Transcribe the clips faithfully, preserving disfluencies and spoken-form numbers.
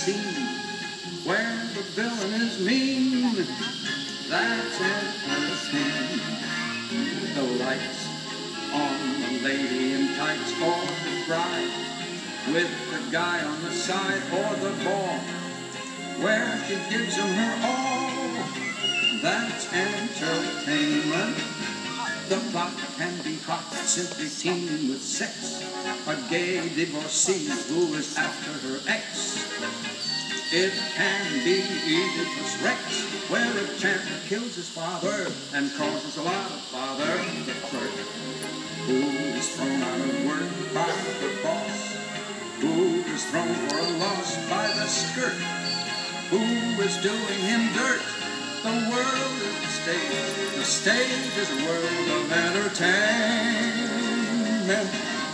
scene where the villain is mean. That's entertainment. The lights on the lady in tights or the bride, with the guy on the side or the ball, where she gives him her all. That's entertainment. The plot can be hot, simply teeming with sex. A gay divorcee who is after her ex. It can be Oedipus Rex, where a champ kills his father and causes a lot of bother. The clerk who is thrown out of work by the boss, who is thrown for a loss by the skirt, who is doing him dirt. The world is the stage. The stage is a world of entertainment.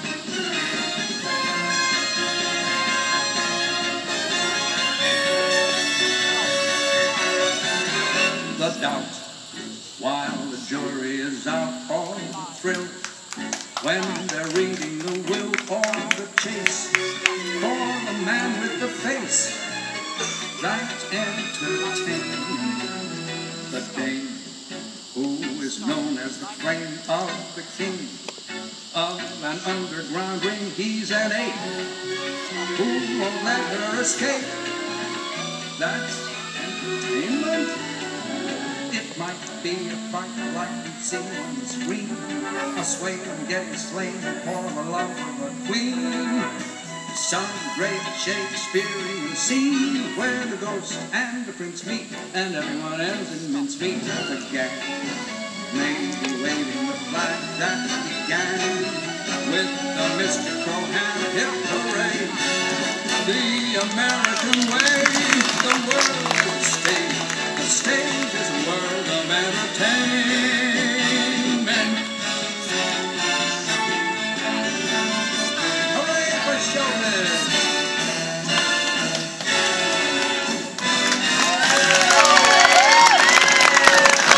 The doubt, while the jury is out for the thrill, when they're reading the will or the chase, for the man with the face, that's entertainment. The dame, who is known as the flame of the king of an underground ring, he's an ape who won't let her escape. That's entertainment. It might be a fight like we see on the screen, a swain getting slain for the love of a queen. Some great Shakespearean scene where the ghost and the prince meet and everyone else in mincemeat. The gang may be waving the flag that began with the mystical hand hip parade. The American way, the world stage. The stage is a world of entertainment. Hooray for showbiz!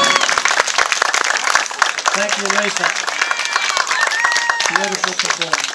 Thank you, Lisa. Beautiful performance.